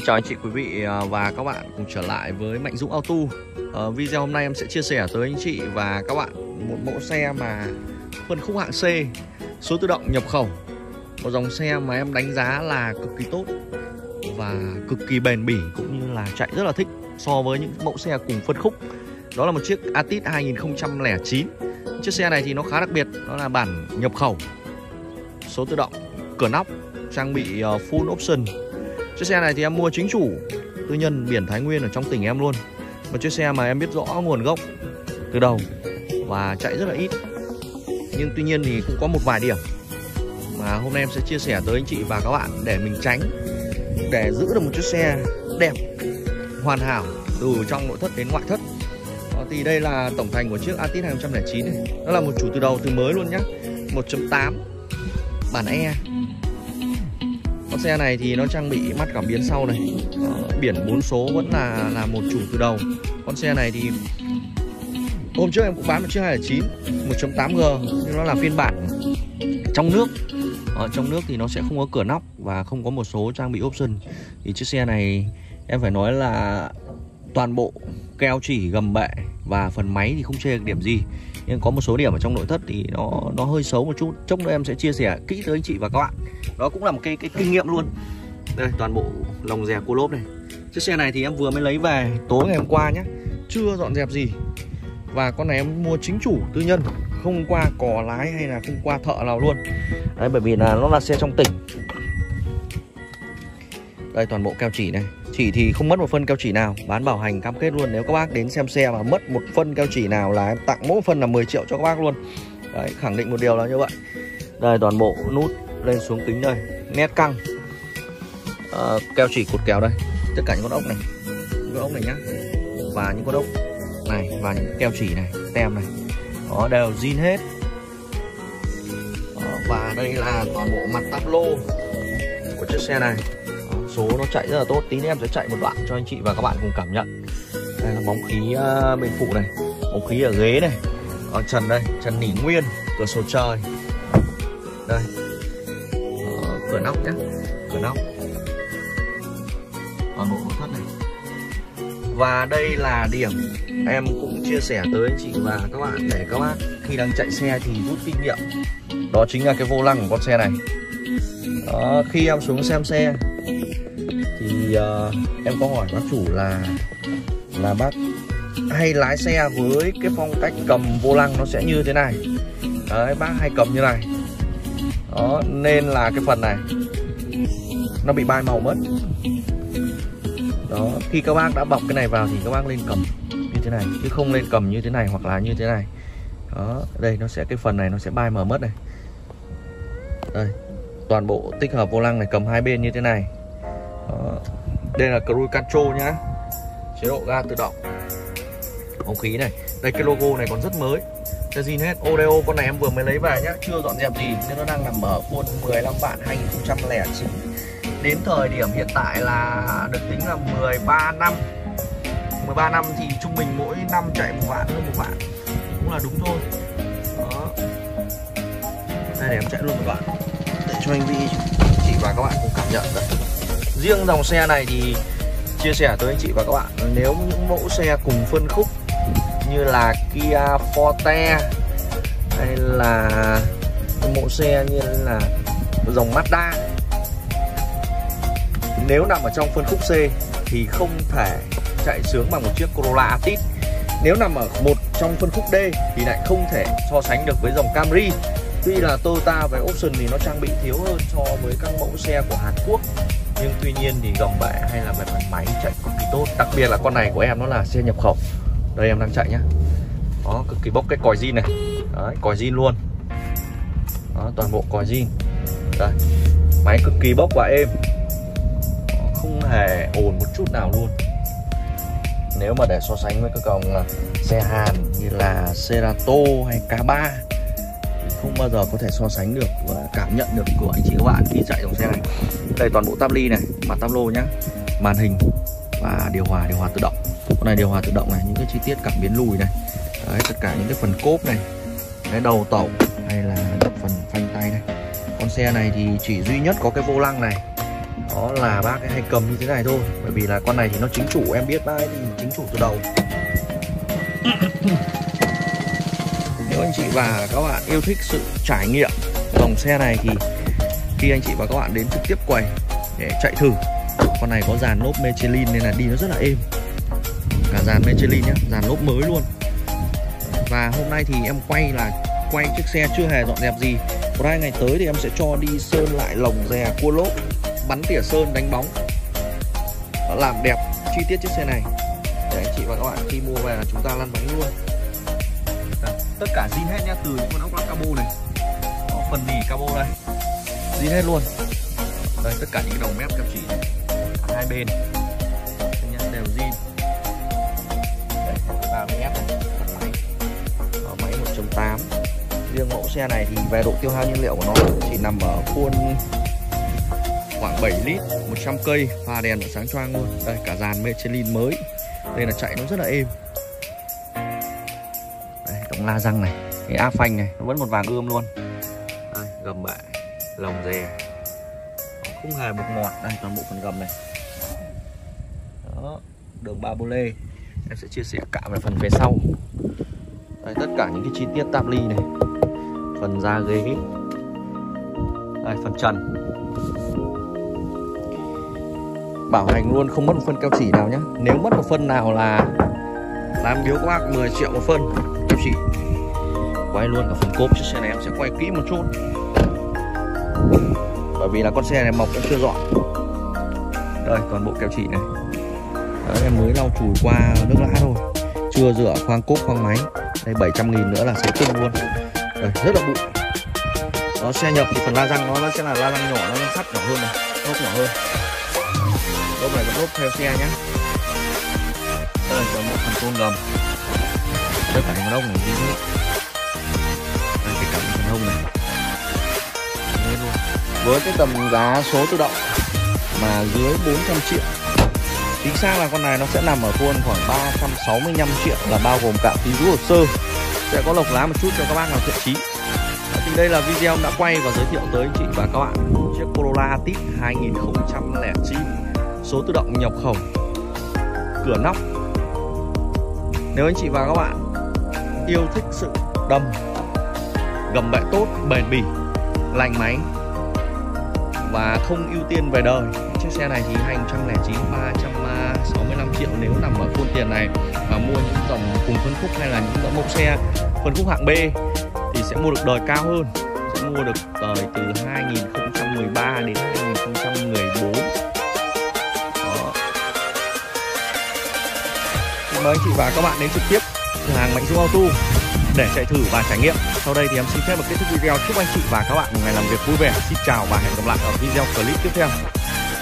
Chào anh chị, quý vị và các bạn cùng trở lại với Mạnh Dũng Auto. Video hôm nay em sẽ chia sẻ tới anh chị và các bạn một mẫu xe mà phân khúc hạng C, số tự động nhập khẩu. Một dòng xe mà em đánh giá là cực kỳ tốt và cực kỳ bền bỉ, cũng như là chạy rất là thích so với những mẫu xe cùng phân khúc. Đó là một chiếc Altis 2009. Chiếc xe này thì nó khá đặc biệt, đó là bản nhập khẩu, số tự động, cửa nóc, trang bị full option. Chiếc xe này thì em mua chính chủ tư nhân biển Thái Nguyên ở trong tỉnh em luôn. Một chiếc xe mà em biết rõ nguồn gốc từ đầu và chạy rất là ít. Nhưng tuy nhiên thì cũng có một vài điểm mà hôm nay em sẽ chia sẻ tới anh chị và các bạn để mình tránh, để giữ được một chiếc xe đẹp, hoàn hảo từ trong nội thất đến ngoại thất. Thì đây là tổng thành của chiếc Altis 2009 này. Nó là một chủ từ đầu từ mới luôn nhá, 1.8 bản E. Con xe này thì nó trang bị mắt cảm biến sau này, biển 4 số vẫn là một chủ từ đầu. Con xe này thì hôm trước em cũng bán một chiếc 2009 1.8G, nhưng nó là phiên bản trong nước. Ở trong nước thì nó sẽ không có cửa nóc và không có một số trang bị option. Thì chiếc xe này em phải nói là toàn bộ keo chỉ, gầm bệ và phần máy thì không chê được điểm gì, nhưng có một số điểm ở trong nội thất thì nó hơi xấu một chút. Chốc nữa em sẽ chia sẻ kỹ tới anh chị và các bạn. Đó cũng là một cái kinh nghiệm luôn. Đây, toàn bộ lồng rè cua lốp này. Chiếc xe này thì em vừa mới lấy về tối ngày hôm qua nhé, chưa dọn dẹp gì. Và con này em mua chính chủ tư nhân, không qua cò lái hay là không qua thợ nào luôn. Đấy, bởi vì là nó là xe trong tỉnh. Đây, toàn bộ keo chỉ này. Chỉ thì không mất một phân keo chỉ nào, bán bảo hành cam kết luôn. Nếu các bác đến xem xe mà mất một phân keo chỉ nào là em tặng mỗi phân là 10 triệu cho các bác luôn. Đấy, khẳng định một điều là như vậy. Đây, toàn bộ nút lên xuống kính đây, nét căng, keo chỉ cột kèo đây, tất cả những con ốc này, những con ốc này nhá, và những con ốc này, và những keo chỉ này, tem này, đó đều zin hết. Đó, và đây là toàn bộ mặt táp lô của chiếc xe này. Đó, số nó chạy rất là tốt. Tí nữa em sẽ chạy một đoạn cho anh chị và các bạn cùng cảm nhận. Đây là bóng khí bên phụ này, bóng khí ở ghế này, ở trần đây, trần nỉ nguyên, cửa sổ trời. Đây, cửa nóc nhé, cửa nóc, toàn bộ nội thất này. Và đây là điểm em cũng chia sẻ tới anh chị và các bạn để các bác khi đang chạy xe thì rút kinh nghiệm. Đó chính là cái vô lăng của con xe này. Đó, khi em xuống xem xe thì em có hỏi bác chủ là bác hay lái xe với cái phong cách cầm vô lăng nó sẽ như thế này. Đấy, bác hay cầm như này. Đó, nên là cái phần này nó bị bay màu mất. Đó, khi các bác đã bọc cái này vào thì các bác lên cầm như thế này, chứ không lên cầm như thế này hoặc là như thế này. Đó, đây nó sẽ, cái phần này nó sẽ bay màu mất này. Đây, toàn bộ tích hợp vô lăng này, cầm hai bên như thế này. Đó, đây là cruise control nhá, chế độ ga tự động, bóng khí này. Đây, cái logo này còn rất mới, cho zin hết. Odeo con này em vừa mới lấy về nhá, chưa dọn dẹp gì nên nó đang nằm ở khuôn 15 bản 2009. Đến thời điểm hiện tại là được tính là 13 năm. 13 năm thì trung bình mỗi năm chạy một vạn, hơn một vạn cũng là đúng thôi. Đó, đây để em chạy luôn một đoạn để cho anh chị và các bạn cùng cảm nhận đấy. Riêng dòng xe này thì chia sẻ tới anh chị và các bạn, nếu những mẫu xe cùng phân khúc như là Kia Forte hay là mẫu xe như là dòng Mazda, nếu nằm ở trong phân khúc C thì không thể chạy sướng bằng một chiếc Corolla Altis. Nếu nằm ở một trong phân khúc D thì lại không thể so sánh được với dòng Camry. Tuy là Toyota về option thì nó trang bị thiếu hơn so với các mẫu xe của Hàn Quốc, nhưng tuy nhiên thì gầm bệ hay là về phần máy chạy cực kỳ tốt. Đặc biệt là con này của em nó là xe nhập khẩu. Đây em đang chạy nhá. Đó, cực kỳ bốc cái còi zin này. Đấy, còi zin luôn. Đó, toàn bộ còi zin. Đây, máy cực kỳ bốc và êm, không hề ồn một chút nào luôn. Nếu mà để so sánh với các dòng xe Hàn như là Cerato hay K3 thì không bao giờ có thể so sánh được và cảm nhận được của anh chị các bạn khi chạy dòng xe này. Đây, toàn bộ táp ly này, mặt táp lô nhá, màn hình và điều hòa tự động. Con này điều hòa tự động này, những cái chi tiết cảm biến lùi này. Đấy, tất cả những cái phần cốp này, cái đầu tẩu hay là phần phanh tay này. Con xe này thì chỉ duy nhất có cái vô lăng này. Đó là bác ấy hay cầm như thế này thôi, bởi vì là con này thì nó chính chủ, em biết bác ấy thì chính chủ từ đầu. Nếu anh chị và các bạn yêu thích sự trải nghiệm dòng xe này thì khi anh chị và các bạn đến trực tiếp quầy để chạy thử, con này có dàn lốp Michelin nên là đi nó rất là êm, cả dàn Michelin nhé, dàn lốp mới luôn. Và hôm nay thì em quay chiếc xe chưa hề dọn dẹp gì. Một 2 ngày tới thì em sẽ cho đi sơn lại lồng rè, cua lốp, bắn tỉa sơn, đánh bóng, làm đẹp chi tiết chiếc xe này để anh chị và các bạn khi mua về là chúng ta lăn bánh luôn. Tất cả zin hết nhá, từ những con ốc lát cabo này, phần nỉ cabo đây, zin hết luôn. Đây, tất cả những đầu mép keo chỉ hai bên đều zin. Đây, 30 mép này, máy. Máy 1.8. Riêng mẫu xe này thì về độ tiêu hao nhiên liệu của nó chỉ nằm ở khuôn khoảng 7 lít, 100 cây, pha đèn và sáng choang luôn. Đây, cả dàn Michelin mới. Đây là chạy nó rất là êm. Đây, động la răng này, cái áp phanh này, nó vẫn một vàng ươm luôn. Đây, gầm bệ, lồng rè, không hề bột ngọt. Đây, toàn bộ phần gầm này. Đó, đường ba bô lê. Em sẽ chia sẻ cả về phần về sau. Đây, tất cả những cái chi tiết táp ly này, phần da ghế, đây, phần trần, bảo hành luôn không mất một phân keo chỉ nào nhé. Nếu mất một phân nào là làm biếu các bác 10 triệu một phân keo chỉ. Quay luôn cả phần cốp chiếc xe này, em sẽ quay kỹ một chút, bởi vì là con xe này mọc em chưa dọn. Đây, toàn bộ keo chỉ này. Đấy, em mới lau chùi qua nước lã thôi, chưa rửa khoang cốp, khoang máy. Đây, 700.000 nữa là sẽ tinh luôn. Đây, rất là bụi. Đó, xe nhập thì phần la răng nó sẽ là la răng nhỏ, nó sắt nhỏ hơn này, lốp nhỏ hơn. Lốp này vẫn lốp theo xe nhé. Đây, còn một phần tôn gầm. Tất cả những phần ốc này đi hết. Đây, kể cả những phần hông này. Hết luôn. Với cái tầm giá số tự động mà dưới 400 triệu, chính xác là con này nó sẽ nằm ở khuôn khoảng 365 triệu, là bao gồm cả phí rút hồ sơ. Sẽ có lộc lá một chút cho các bác nào thiện chí. Thì đây là video đã quay và giới thiệu tới anh chị và các bạn chiếc Corolla Altis 2009, số tự động nhập khẩu, cửa nóc. Nếu anh chị và các bạn yêu thích sự đầm, gầm bệ tốt, bền bỉ, lành máy và không ưu tiên về đời, chiếc xe này thì 2009 365 triệu nếu nằm ở khuôn tiền này, và mua những dòng cùng phân khúc hay là những mẫu xe phân khúc hạng B thì sẽ mua được đời cao hơn, sẽ mua được đời từ 2013 đến 2014. Đó. Mời anh chị và các bạn đến trực tiếp cửa hàng Mạnh Dũng Auto để chạy thử và trải nghiệm. Sau đây thì em xin phép được kết thúc video. Chúc anh chị và các bạn một ngày làm việc vui vẻ. Xin chào và hẹn gặp lại ở video clip tiếp theo.